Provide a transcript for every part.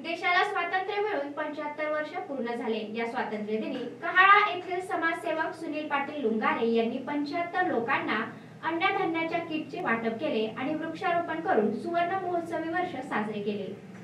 देशाला स्वातंत्र्य मिळून 75 वर्ष पूर्ण झाले। या स्वातंत्र्य दिनी कहाळा येथील समाजसेवक सुनील पाटील लुंगारे यांनी 75 लोकांना अन्नधान्याच्या किटचे वाटप केले आणि वृक्षारोपण करून सुवर्ण महोत्सवी वर्ष साजरे केले।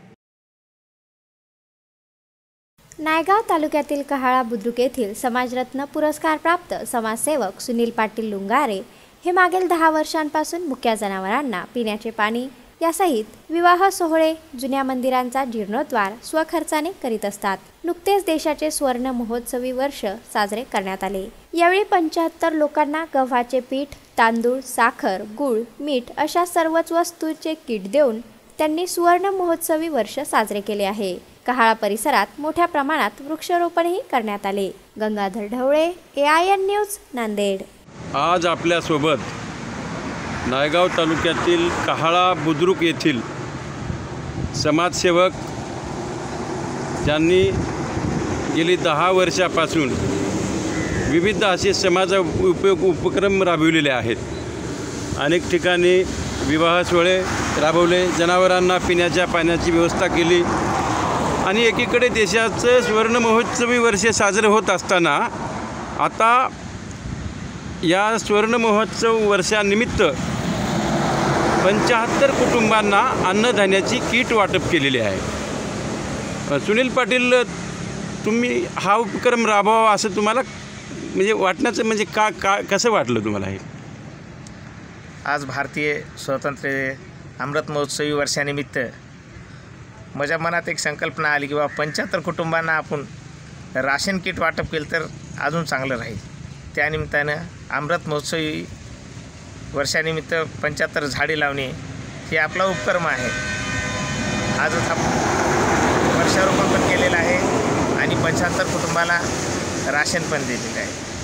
नायगाव तालुक्यातील कहाळा बुद्रुक येथील समाजरत्न पुरस्कार प्राप्त समाजसेवक सुनील पाटील लुंगारे हे मागील 10 वर्षांपासून मुक्या जनावरांना पिण्याचे पाणी यासहित विवाह सोहळे, जुन्या मंदिरांचा जीर्णोद्धार स्वखर्चाने करीत असतात। नुकतेच देशाचे स्वर्ण महोत्सवी वर्ष साजरे करण्यात आले। यावेळी 75 लोकांना गव्हाचे पीठ, तांदूळ, साखर, गूळ, मीठ अशा सर्वच वस्तूंचे किट देऊन त्यांनी सुवर्ण महोत्सवी वर्ष साजरे केले आहे। कहाळा परिसरात मोठ्या प्रमाणात वृक्षारोपणही करण्यात आले। Gangadhar Dhawale, AIN news, Nanded. आज आपल्यासोबत नायगाव तालुक्यातील कहाळा बुद्रुक येथील समाजसेवक ज्यांनी गेली 10 वर्षापासून विविध असे समाज उपक्रम राबविलेले आहेत। अनेक ठिकाणी विवाह सोहळे राबवले, जनावरांना पिण्याच्या पाण्याची व्यवस्था केली आणि एकीकडे देशाचं स्वर्ण महोत्सवी वर्ष साजरे होत असताना आता या स्वर्ण महोत्सव वर्षानिमित्त 75 कुटुंबांना अन्नधान्याची किट वाटप केलेली आहे। सुनील पाटील, तुम्ही हा उपक्रम राबवावा असं तुम्हाला म्हणजे वाटण्याचं म्हणजे कसं वाटलं तुम्हाला? हे आज भारतीय स्वातंत्र्य अमृत महोत्सवी वर्षानिमित्त माझ्या मनात एक संकल्पना आली की बाबा 75 कुटुंबांना आपण राशन किट वाटप केलं तर अजून चांगलं राहील। त्यानिमित्तानं अमृत महोत्सवी वर्षानिमित्त 75 झाडे लावणे हे आपला उपक्रम आहे। आजच आपण वृक्षारोपण पण केलेलं आहे आणि 75 कुटुंबाला राशन पण दिलेलं आहे।